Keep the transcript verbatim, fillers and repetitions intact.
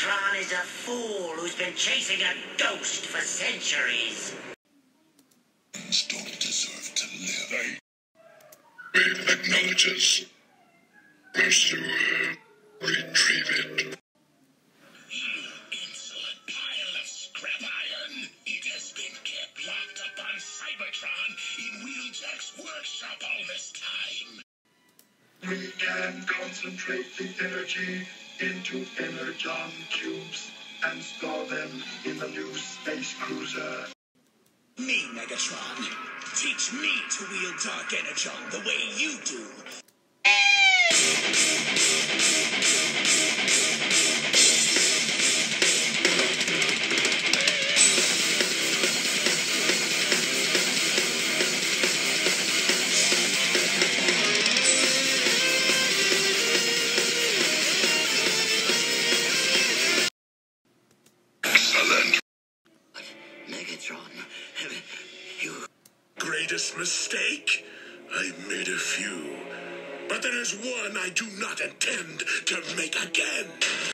Megatron is a fool who's been chasing a ghost for centuries. Humans don't deserve to live. It acknowledges. Wants to, uh, retrieve it. You insolent pile of scrap iron! It has been kept locked up on Cybertron in Wheeljack's workshop all this time. We can concentrate the energy into energon cubes and store them in the new space cruiser. Me, Megatron. Teach me to wield Dark Energon the way you do. Excellent. Megatron, you... Greatest mistake? I made a few. But there is one I do not intend to make again.